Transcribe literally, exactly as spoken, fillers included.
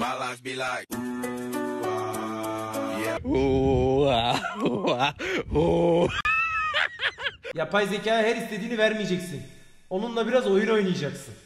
My life be like. Yapay zekaya her istediğini vermeyeceksin. Onunla biraz oyun oynayacaksın.